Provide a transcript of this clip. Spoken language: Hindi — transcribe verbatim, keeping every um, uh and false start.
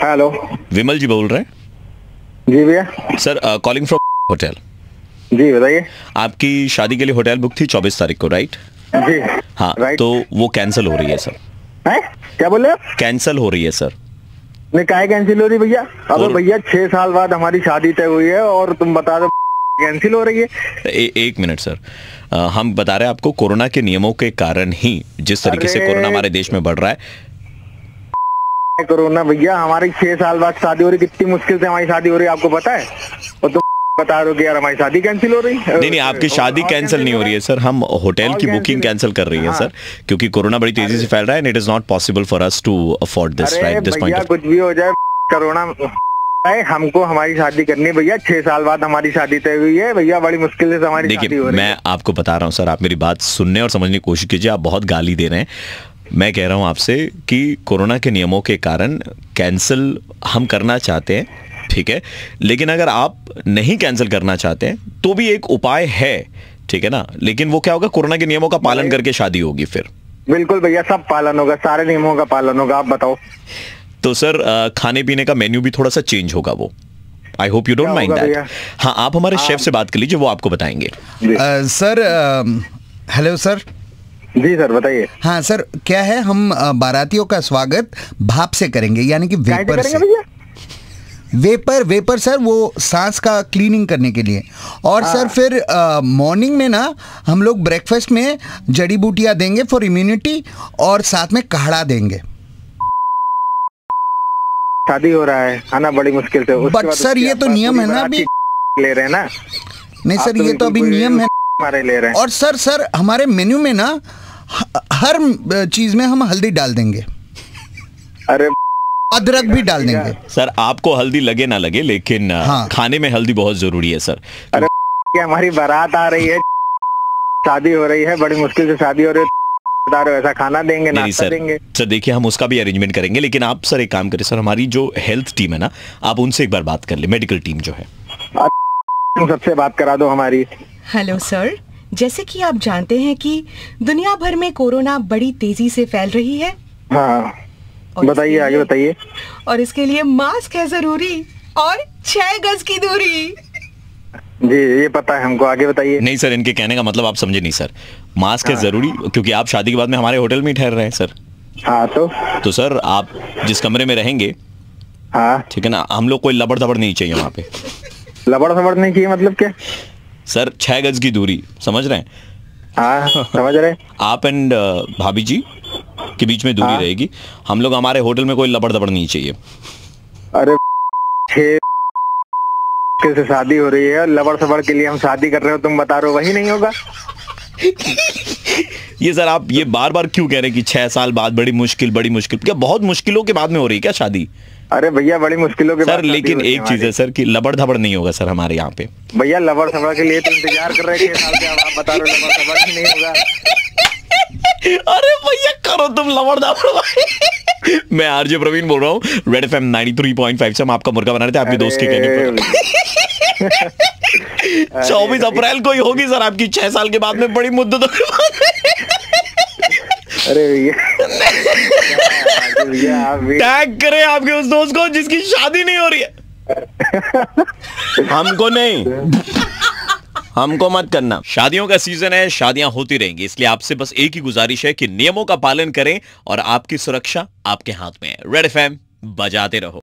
हेलो, विमल जी बोल रहे हैं? जी भैया। Sir calling from hotel. जी बताइए। आपकी शादी के लिए होटल बुक थी चौबीस तारीख को, राइट? जी हाँ, राइट। तो वो कैंसिल हो रही है सर। है? क्या बोले आप? कैंसिल हो रही है सर। नहीं, काहे कैंसिल हो रही भैया? अबे और- भैया छह साल बाद हमारी शादी तय हुई है और तुम बता दो कैंसिल हो रही है। ए, एक मिनट सर, अ, हम बता रहे हैं आपको कोरोना के नियमों के कारण ही जिस तरीके से अरे- कोरोना हमारे देश में बढ़ रहा है। कोरोना भैया, हमारी छह साल बाद शादी हो रही, कितनी मुश्किल से हमारी शादी हो रही है आपको पता है? और तुम बता रहे हो कि यार हमारी शादी कैंसिल हो रही है। नहीं नहीं, आपकी शादी कैंसिल नहीं हो रही है सर, हम होटल की बुकिंग कैंसिल कर रही है हाँ। सर, क्योंकि कोरोना बड़ी तेजी से फैल रहा है and it is not possible for us to afford this अरे राइट दिस भैया पॉइंट। कुछ भी हो जाए, कोरोना है, हमको हमारी शादी करनी है भैया। छह साल बाद हमारी शादी तय हुई है भैया, बड़ी मुश्किल से हमारी शादी देखिए, हो रही है। मैं आपको बता रहा हूँ सर, आप मेरी बात सुनने और समझने की कोशिश कीजिए। आप बहुत गाली दे रहे हैं। मैं कह रहा हूँ आपसे कि कोरोना के नियमों के कारण कैंसिल हम करना चाहते हैं, ठीक है, लेकिन अगर आप नहीं कैंसिल करना चाहते हैं तो भी एक उपाय है, ठीक है ना। लेकिन वो क्या होगा, कोरोना के नियमों का पालन करके शादी होगी फिर। बिल्कुल भैया, सब पालन होगा, सारे नियमों का पालन होगा। आप बताओ। तो सर अ, खाने पीने का मेन्यू भी थोड़ा सा चेंज होगा वो। आई होप यू डोंट क्या माइंड होगा दैट। भैया? हाँ, आप हमारे शेफ से बात कर लीजिए, वो आपको बताएंगे। जी। अ, सर अ, हेलो सर। जी सर बताइए। हाँ सर, क्या है, हम अ, बारातियों का स्वागत भाप से करेंगे, यानी कि काहे से वेपर करेंगे से। भैया? वेपर वेपर सर, वो सांस का क्लीनिंग करने के लिए। और सर फिर मॉर्निंग में ना हम लोग ब्रेकफास्ट में जड़ी बूटियां देंगे फॉर इम्यूनिटी, और साथ में काढ़ा देंगे। शादी हो रहा है है ना, बड़ी मुश्किल से। उसके बट बाद सर उसकी ये तो आप नियम है ना बाराती अभी। ले रहे हैं ना। नहीं आप सर, ये तो बिल्कुल अभी कोई नियम है। हमारे ले रहे हैं। और सर सर हमारे मेन्यू में ना ह- हर चीज में हम हल्दी डाल देंगे, अरे अदरक भी डाल देंगे। सर आपको हल्दी लगे ना लगे, लेकिन अ, हाँ। खाने में हल्दी बहुत जरूरी है सर। अरे क्या हमारी बारात आ रही है, शादी हो रही है, बड़ी मुश्किल से शादी हो रही है, बता रहे हो ऐसा खाना देंगे, नहीं नाश्ता सर, देंगे। सर देखिए, हम उसका भी अरेंजमेंट करेंगे, लेकिन आप सर एक काम करें सर, हमारी जो हेल्थ टीम है ना, आप उनसे एक बार बात कर ले, मेडिकल टीम जो है। तुम सबसे बात करा दो हमारी। हेलो सर, जैसे कि आप जानते हैं कि दुनिया भर में कोरोना बड़ी तेजी से फैल रही है। हाँ और बताइए, इसके आगे लिए- बताइए। और इसके लिए मास्क है जरूरी और छह गज की दूरी। जी ये पता है हमको, आगे बताइए। नहीं सर, इनके कहने का मतलब आप समझे नहीं सर। मास्क है हाँ। जरूरी, क्योंकि आप शादी के बाद में हमारे होटल में ही ठहर रहे हैं सर। हाँ तो तो सर आप जिस कमरे में रहेंगे, हाँ, ठीक है ना, हम लोग कोई लबड़ दबड़ नहीं चाहिए वहाँ पे। लबड़ सबड़ नहीं चाहिए मतलब क्या? सर छह गज की दूरी, समझ रहे हैं? हाँ समझ रहे। आप एंड भाभी जी के बीच में दूरी हाँ। रहेगी। हम लोग, हमारे होटल में कोई लबड़ दबड़ नहीं चाहिए। अरे छह से शादी हो रही है, लबड़ सबड़ के लिए हम शादी कर रहे हो, तुम बता रहे हो वही नहीं होगा? ये सर आप ये बार बार क्यों कह रहे हैं कि छह साल बाद बड़ी मुश्किल बड़ी मुश्किल? क्या बहुत मुश्किलों के बाद में हो रही है क्या शादी? अरे भैया बड़ी मुश्किलों के बाद सर शादी लेकिन हो रही एक चीज है हमारी। सर कि लबड़ धबड़ नहीं होगा सर हमारे यहाँ पे। भैया लबड़ सबड़ के लिए तो इंतजार कर रहे थे छह साल से, अब आप बता रहे हो लबड़ सबड़ ही नहीं होगा। अरे भैया करो तुम लबड़ धबड़। मैं आरजे प्रवीण बोल रहा हूँ, Red FM ninety three point five से हम आपका मुर्गा बना रहे थे आपके दोस्त के कहने पर। चौबीस अप्रैल को ही होगी सर आपकी, छह साल के बाद में, बड़ी मुद्दतों के बाद में। अरे भैया भैया आप भी टैग करें आपके उस दोस्त को जिसकी शादी नहीं हो रही है। हमको नहीं, हमको मत करना। शादियों का सीजन है, शादियां होती रहेंगी, इसलिए आपसे बस एक ही गुजारिश है कि नियमों का पालन करें और आपकी सुरक्षा आपके हाथ में है। रेड एफएम बजाते रहो।